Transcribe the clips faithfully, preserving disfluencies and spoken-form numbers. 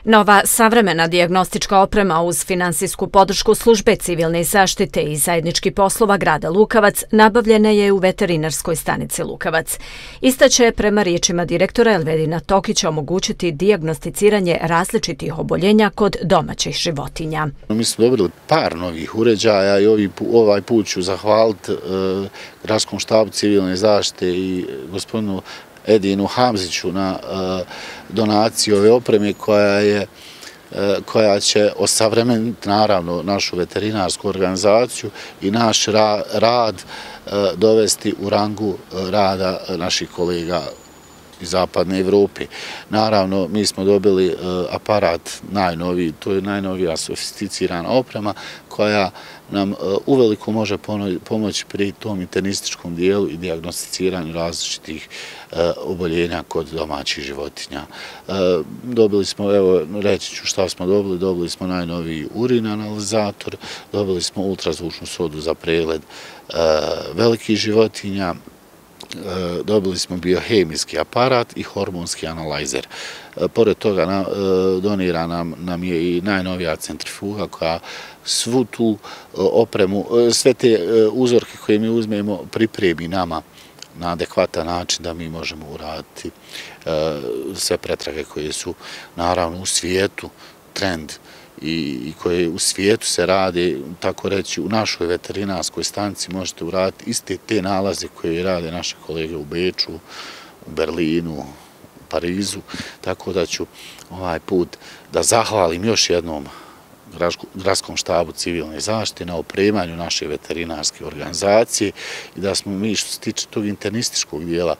Nova savremena dijagnostička oprema uz finansijsku podršku službe civilne zaštite i zajedničkih poslova grada Lukavac nabavljena je u veterinarskoj stanici Lukavac. Ista će prema riječima direktora Elvedina Tokića omogućiti dijagnosticiranje različitih oboljenja kod domaćih životinja. Mi smo dobili par novih uređaja i ovaj put ću zahvaliti gradskom štabu civilne zaštite i gospodinu Edinu Hamziću na donaciju ove opreme koja je koja će osavremeniti naravno našu veterinarsku organizaciju i naš rad dovesti u rangu rada naših kolega iz zapadne Evrope. Naravno, mi smo dobili aparat najnoviji, to je najnovija sofisticirana oprema koja nam uveliko može pomoći pri tom internističkom dijelu i dijagnosticiranju različitih oboljenja kod domaćih životinja. Dobili smo, evo, reći ću šta smo dobili, dobili smo najnoviji urin analizator, dobili smo ultrazvučnu sodu za pregled velikih životinja, dobili smo biohemijski aparat i hormonski analajzer. Pored toga donira nam je i najnovija centrifuga koja svu tu opremu, sve te uzorke koje mi uzmemo pripremi nama na adekvatan način da mi možemo uraditi sve pretrage koje su naravno u svijetu trend i koje u svijetu se rade, tako reći, u našoj veterinarskoj stanici možete uraditi iste te nalaze koje rade naše kolege u Beču, u Berlinu, u Parizu, tako da ću ovaj put da zahvalim još jednom gradskom štabu civilne zaštite na opremanju naše veterinarske organizacije i da smo mi što se tiče tog internističkog dijela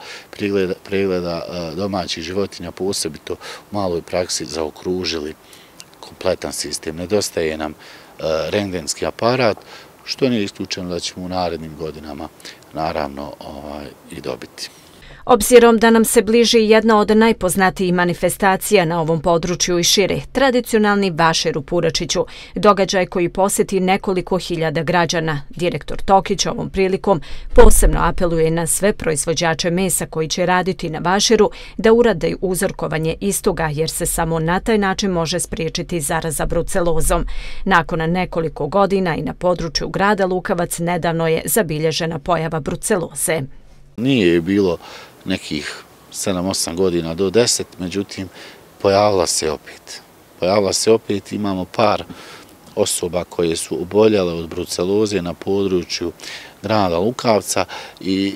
pregleda domaćih životinja posebito u maloj praksi zaokružili kompletan sistem. Nedostaje nam rentgenski aparat, što nije isključeno da ćemo u narednim godinama naravno i dobiti. Obzirom da nam se bliži jedna od najpoznatijih manifestacija na ovom području i šire, tradicionalni Vašer u Puračiću, događaj koji posjeti nekoliko hiljada građana, direktor Tokić ovom prilikom posebno apeluje na sve proizvođače mesa koji će raditi na Vašeru da urade uzorkovanje istoga jer se samo na taj način može spriječiti zaraza brucelozom. Nakon nekoliko godina i na području grada Lukavac nedavno je zabilježena pojava bruceloze. Nije bilo nekih sedam osam godina do deset, međutim, pojavila se opet. Pojavila se opet, imamo par osoba koje su oboljele od bruceloze na području grada Lukavca i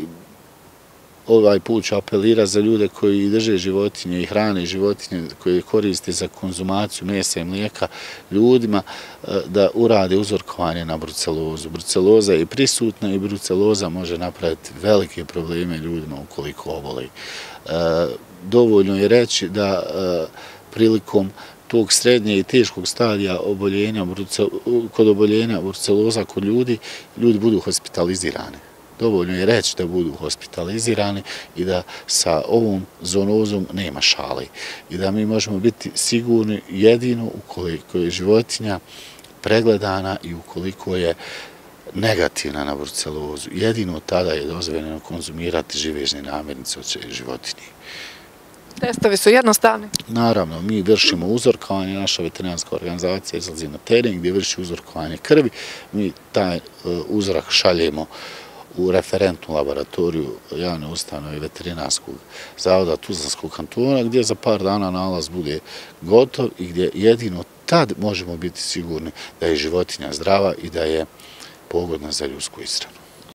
ovaj put ću apelirati za ljude koji drže životinje i hrane životinje koje koriste za konzumaciju mesa i mlijeka ljudima da urade uzorkovanje na brucelozu. Bruceloza je prisutna i bruceloza može napraviti velike probleme ljudima ukoliko oboli. Dovoljno je reći da prilikom tog srednje i teškog stadija oboljenja, kod oboljenja bruceloza kod ljudi, ljudi budu hospitalizirani. Dovoljno je reći da budu hospitalizirani i da sa ovom zoonozom nema šale. I da mi možemo biti sigurni jedino ukoliko je životinja pregledana i ukoliko je negativna na brucelozu. Jedino tada je dozvoljeno konzumirati živežne namirnice od životinje. Testovi su jednostavni? Naravno, mi vršimo uzorkovanje, naša veterinarska organizacija izlazi na teren gdje vrši uzorkovanje krvi. Mi taj uzorak šaljemo u referentnu laboratoriju javne ustanove veterinarskog zavoda Tuzlanskog kantona, gdje za par dana nalaz bude gotov i gdje jedino tad možemo biti sigurni da je životinja zdrava i da je pogodna za ljudsku ishranu.